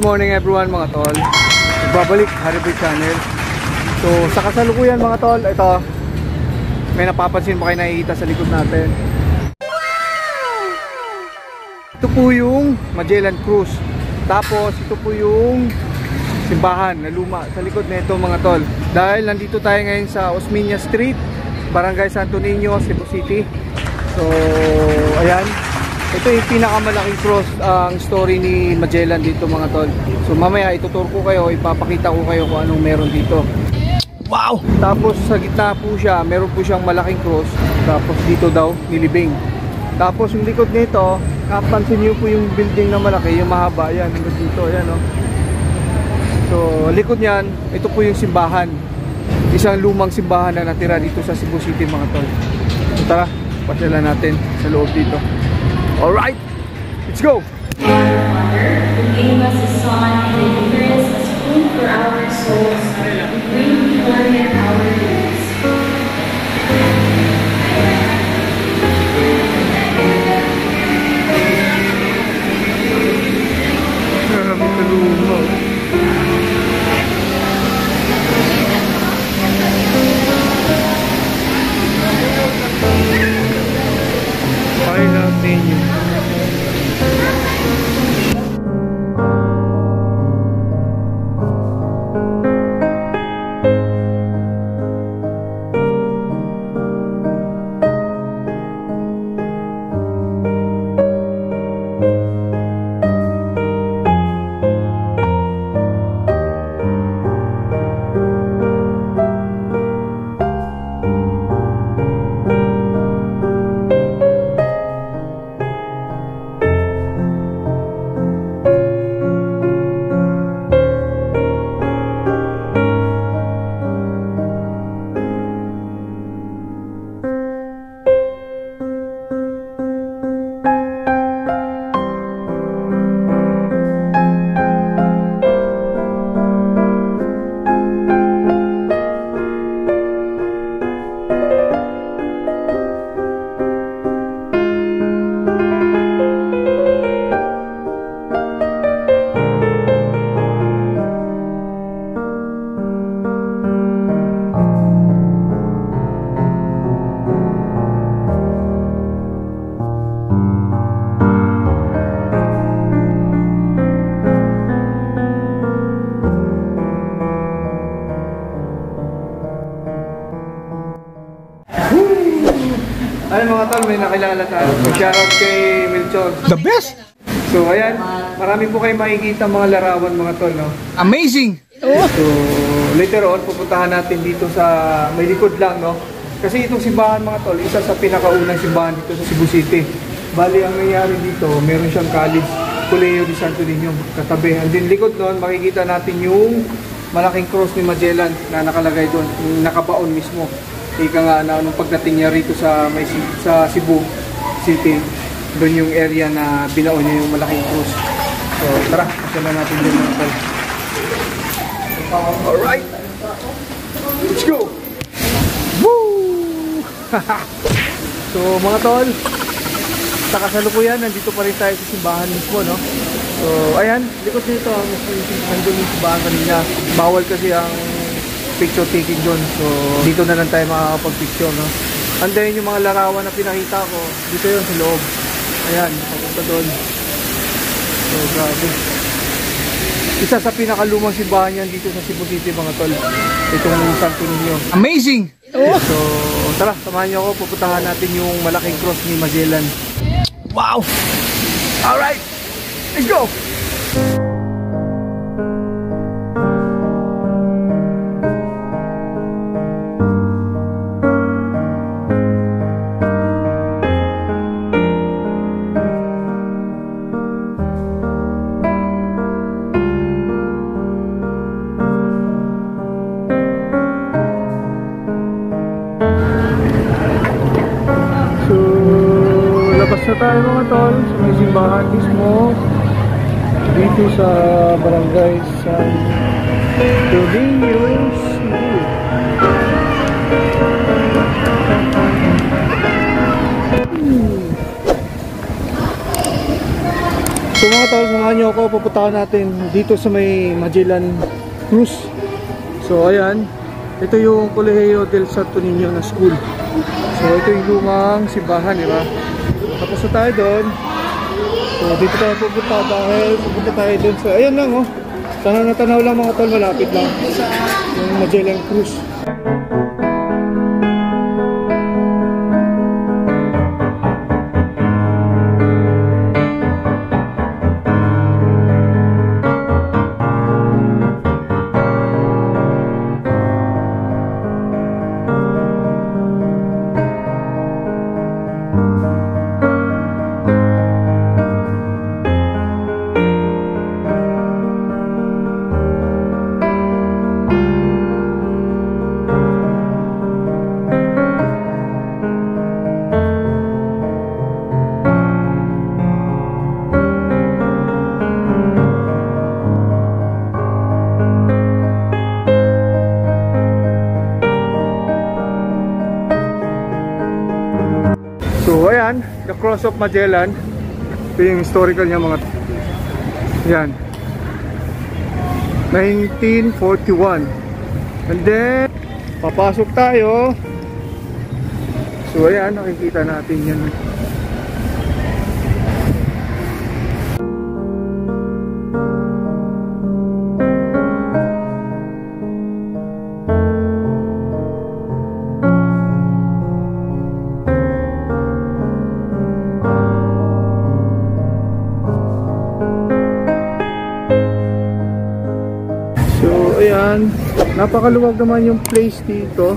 Good morning everyone mga tol. Babalik Haribay Channel. So sa kasalukuyan mga tol, ito may napapansin ba kayo nakikita sa likod natin? Ito po yung Magellan Cruise. Tapos ito po yung simbahan na luma sa likod nito mga tol. Dahil nandito tayo ngayon sa Osmeña Street, Barangay Santo Niño, Cebu City. So ayan, ito yung pinakamalaking cross ang story ni Magellan dito mga tol. So mamaya ituturo ko kayo, ipapakita ko kayo kung anong meron dito. Wow! Tapos sa gitna po siya, meron po siyang malaking cross. Tapos dito daw nilibing. Tapos yung likod nito, kapansin niyo po yung building na malaki, yung mahaba, yan dito, ayan oh. So likod niyan, ito po yung simbahan. Isang lumang simbahan na natira dito sa Cebu City mga tol. So tara, pasyalan natin sa loob dito. Alright, let's go! Who gave us a son and prepared us as food for our souls, we bring before him our needs. Marami kaluma. I love menu. Ay mga tol, may nakilala tayo. Shoutout kay Milton. The best! So ayan, marami po kayo makikita mga larawan mga tol, no? Amazing! So later on, pupuntahan natin dito sa may likod lang, no? Kasi itong simbahan mga tol, isa sa pinakaunang simbahan dito sa Cebu City. Bali ang nangyari dito, meron siyang college, Colegio de Santo Niño, katabi. And then likod noon, makikita natin yung malaking cross ni Magellan na nakalagay doon, nakabaon mismo. Ika nga na anong pagdating niya rito sa Cebu City, doon yung area na binaon niya yung malaking cross. So tara, pasyalan natin doon mga tol. Alright, let's go! Woo! So mga tol, sa kasalukuyan, nandito pa rin tayo sa simbahan mismo, no? So ayan, likod dito, nandun yung simbahan kanina. Bawal kasi ang picture taking doon. So dito na lang tayo makakapag-picture, no? And then yung mga larawan na pinakita ko, dito yun sa loob. Ayan, papunta doon. So grabe. Isa sa pinakalumang simbahan yan dito sa Cebu City mga tol. Itong Santo Niño. Amazing! So tara, samahan niyo ako. Pupuntahan natin yung malaking cross ni Magellan. Wow! Alright! Let's go! Labas na tayo mga tol sa may simbahan mismo dito sa Barangay Santo Niño. So mga tol, samahan nyo ako, pupuntahan natin dito sa may Magellan Cruz. So ayan, ito yung Colegio del Santo Niño na school. So ito yung lumang simbahan, di ba? Tapos na tayo doon. So dito tayo pupunta dahil pupunta tayo doon sa, ayan lang oh. Sana natanaw lang mga tol, malapit lang. Yung Magellan Cruz. So ayan, the Cross of Magellan. Ito yung historical niya mga. Yan, 1941. And then papasok tayo. So ayan, nakikita natin yan. Ayan, napakaluwag naman yung place dito.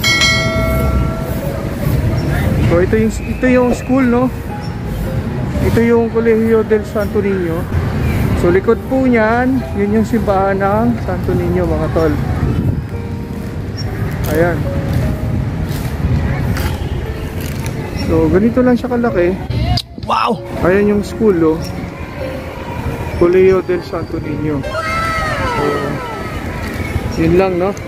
So ito yung school, no? Ito yung Colegio del Santo Niño. So likod po niyan, yun yung simbahan ng Santo Niño mga tol. Ayan. So ganito lang siya kalaki. Wow! Ayan yung school, no? Colegio del Santo Niño. So yun lang, no?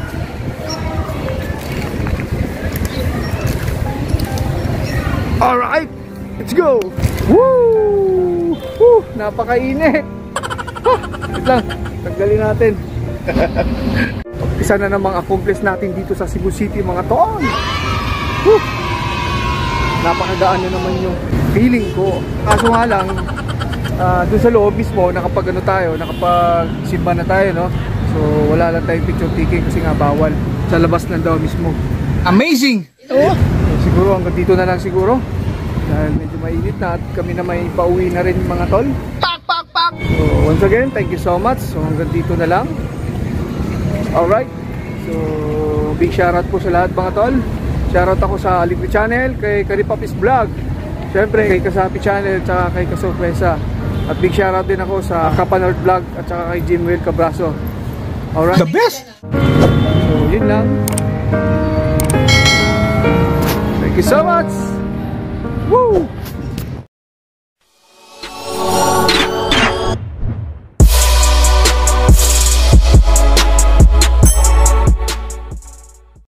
Alright! Let's go! Woo! Woo! Napakainit! Wait lang, tanggalin natin. Isa na namang accomplice natin dito sa Cebu City mga tol. Woo! Napakagaan na naman yung feeling ko. Kaso nga lang, dun sa loob mismo, nakapag simba na tayo, no? So wala lang tayong picture taking kasi nga bawal. Sa labas na daw mismo. Amazing! Oh. So, siguro hanggang dito na lang siguro. Dahil medyo mainit na at kami na may pauwi na rin mga tol. Pak, pak, pak! So once again, thank you so much. So hanggang dito na lang. Alright. So big shoutout po sa lahat mga tol. Shoutout ako sa Libre Channel, kay Karipapis Vlog, syempre kay Kasapi Channel, tsaka kay Kasorpresa. At big shoutout din ako sa Kapanord Vlog at tsaka kay Jimwell Cabraso. Alright. The best! So yun lang. Thank you so much. Woo!